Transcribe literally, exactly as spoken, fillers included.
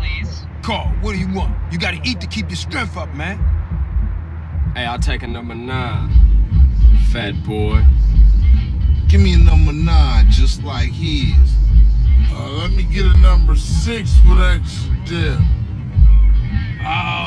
please. Carl, what do you want? You gotta eat to keep your strength up, man. Hey, I'll take a number nine, fat boy. Give me a number nine, just like his. Uh, let me get a number six with extra dip. Oh,